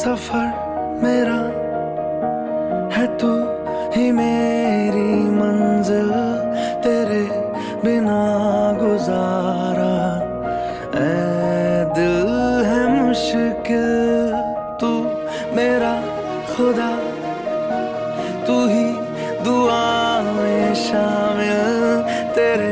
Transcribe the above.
सफर मेरा है, तू ही मेरी मंजिल, तेरे बिना गुजारा ऐ दिल है मुश्किल। तू मेरा खुदा, तू ही दुआ में शामिल, तेरे